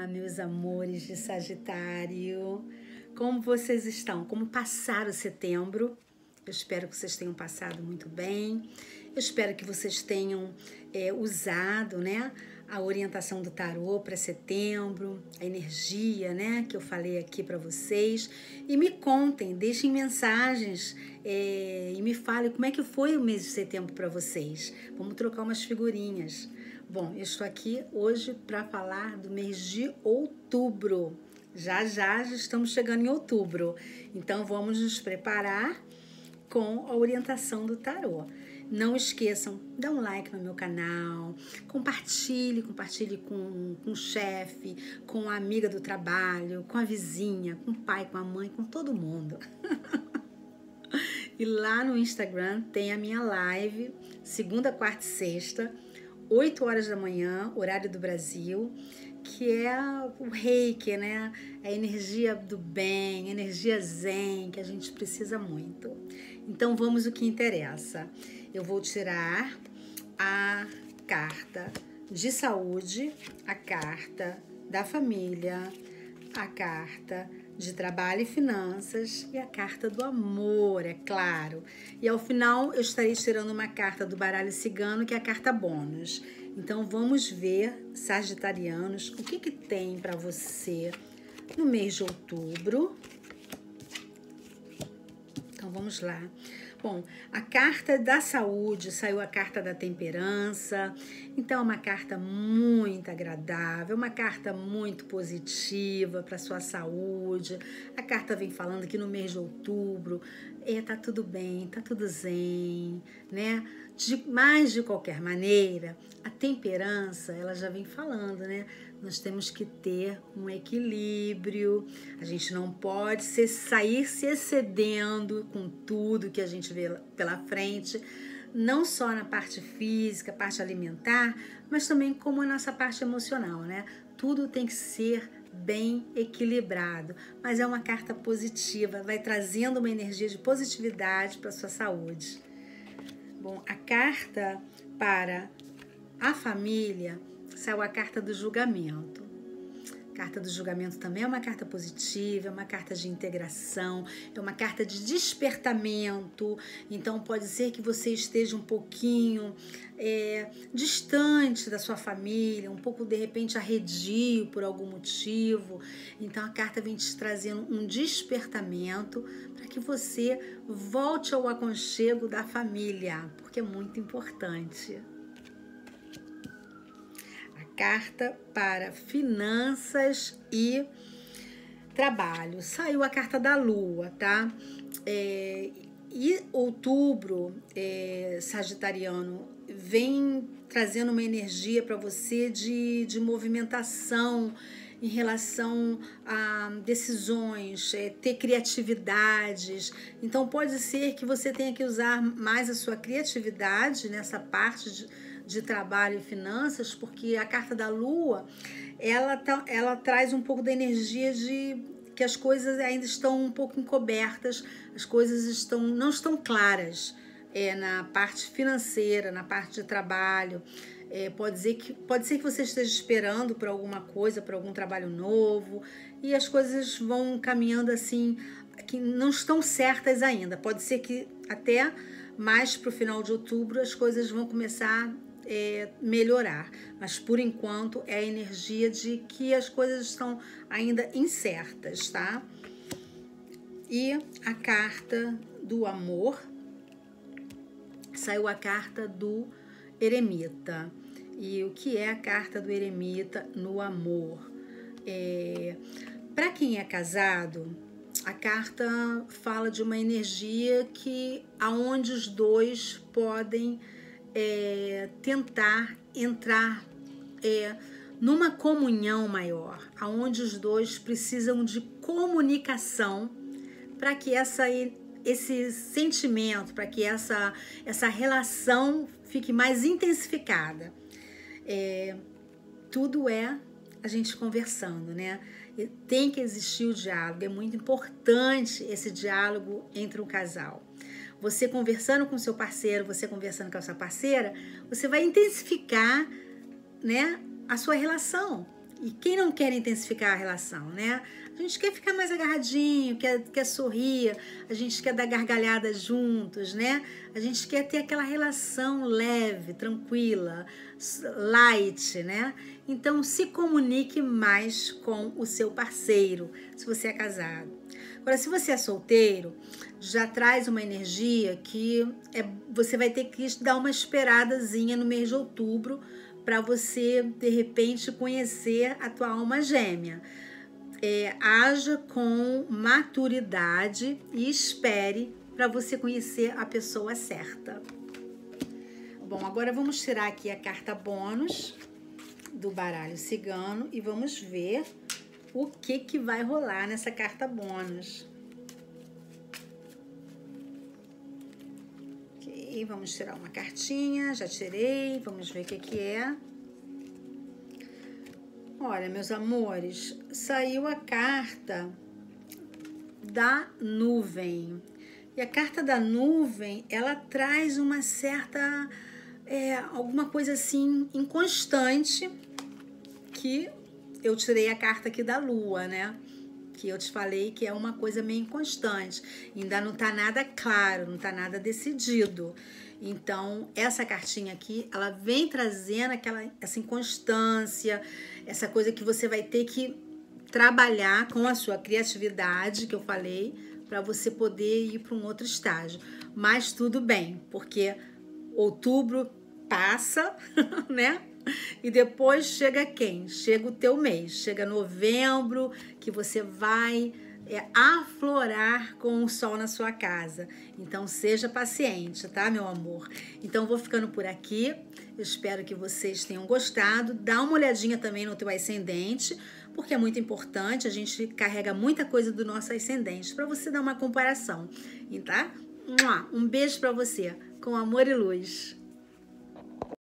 Meus amores de Sagitário, como vocês estão? Como passaram setembro? Eu espero que vocês tenham passado muito bem. Eu espero que vocês tenham usado, né, a orientação do tarô para setembro, a energia, né, que eu falei aqui para vocês. E me contem, deixem mensagens e me falem como é que foi o mês de setembro para vocês. Vamos trocar umas figurinhas. Bom, eu estou aqui hoje para falar do mês de outubro. Já estamos chegando em outubro. Então vamos nos preparar com a orientação do tarô. Não esqueçam, dá um like no meu canal, compartilhe com o chefe, com a amiga do trabalho, com a vizinha, com o pai, com a mãe, com todo mundo. E lá no Instagram tem a minha live, segunda, quarta e sexta, 8 horas da manhã, horário do Brasil, que é o reiki, né? A energia do bem, energia zen, que a gente precisa muito. Então vamos ao que interessa. Eu vou tirar a carta de saúde, a carta da família, a carta de trabalho e finanças e a carta do amor, é claro. E ao final eu estarei tirando uma carta do baralho cigano, que é a carta bônus. Então vamos ver, sagitarianos, o que tem para você no mês de outubro. Então vamos lá. Bom, a carta da saúde, saiu a carta da temperança, então é uma carta muito agradável, uma carta muito positiva para sua saúde. A carta vem falando que no mês de outubro tá tudo bem, tá tudo zen, né? Mas de qualquer maneira, a temperança, ela já vem falando, né? Nós temos que ter um equilíbrio, a gente não pode sair se excedendo com tudo que a gente vê pela frente, não só na parte física, parte alimentar, mas também como a nossa parte emocional, né? Tudo tem que ser bem equilibrado, mas é uma carta positiva, vai trazendo uma energia de positividade para a sua saúde. Bom, a carta para a família, saiu a carta do julgamento. A carta do julgamento também é uma carta positiva, é uma carta de integração, é uma carta de despertamento. Então pode ser que você esteja um pouquinho distante da sua família, um pouco de repente arredio por algum motivo. Então a carta vem te trazendo um despertamento para que você volte ao aconchego da família, porque é muito importante. Carta para finanças e trabalho. Saiu a carta da lua, tá? E outubro, sagitariano, vem trazendo uma energia para você de movimentação em relação a decisões, ter criatividades. Então pode ser que você tenha que usar mais a sua criatividade nessa parte de trabalho e finanças, porque a carta da lua, ela traz um pouco da energia de que as coisas ainda estão um pouco encobertas, as coisas não estão claras na parte financeira, na parte de trabalho. Pode ser que você esteja esperando por alguma coisa, por algum trabalho novo, e as coisas vão caminhando assim, que não estão certas ainda. Pode ser que até mais para o final de outubro as coisas vão começar melhorar, mas por enquanto é a energia de que as coisas estão ainda incertas, tá? E a carta do amor, saiu a carta do eremita. E o que é a carta do eremita no amor? Para quem é casado, a carta fala de uma energia aonde os dois podem tentar entrar numa comunhão maior, aonde os dois precisam de comunicação para que esse sentimento, para que essa relação fique mais intensificada. Tudo a gente conversando, né? Tem que existir o diálogo, é muito importante esse diálogo entre o casal. Você conversando com o seu parceiro, você conversando com a sua parceira, você vai intensificar, né, a sua relação. E quem não quer intensificar a relação, né? A gente quer ficar mais agarradinho, quer sorrir, a gente quer dar gargalhada juntos, né? A gente quer ter aquela relação leve, tranquila, light, né? Então, se comunique mais com o seu parceiro, se você é casado. Agora, se você é solteiro, já traz uma energia que você vai ter que dar uma esperadazinha no mês de outubro para você, de repente, conhecer a tua alma gêmea. Haja com maturidade e espere para você conhecer a pessoa certa. Bom, agora vamos tirar aqui a carta bônus do baralho cigano e vamos ver o que vai rolar nessa carta bônus. Ok, vamos tirar uma cartinha, já tirei, vamos ver o que é. Olha, meus amores, saiu a carta da nuvem. E a carta da nuvem, ela traz uma certa, alguma coisa assim, inconstante, que eu tirei a carta aqui da lua, né? Que eu te falei que é uma coisa meio inconstante. Ainda não tá nada claro, não tá nada decidido. Então, essa cartinha aqui, ela vem trazendo essa inconstância, essa coisa que você vai ter que trabalhar com a sua criatividade, que eu falei, para você poder ir para um outro estágio. Mas tudo bem, porque outubro passa, né? E depois chega quem? Chega o teu mês, chega novembro, que você vai aflorar com o sol na sua casa. Então seja paciente, tá, meu amor? Então vou ficando por aqui. Eu espero que vocês tenham gostado. Dá uma olhadinha também no teu ascendente, porque é muito importante. A gente carrega muita coisa do nosso ascendente para você dar uma comparação, tá? Um beijo para você, com amor e luz.